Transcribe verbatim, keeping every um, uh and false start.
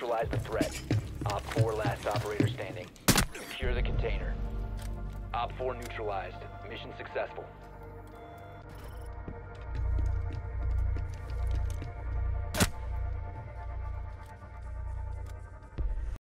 neutralized the threat. Op four last operator standing. Secure the container. Op four neutralized. Mission successful.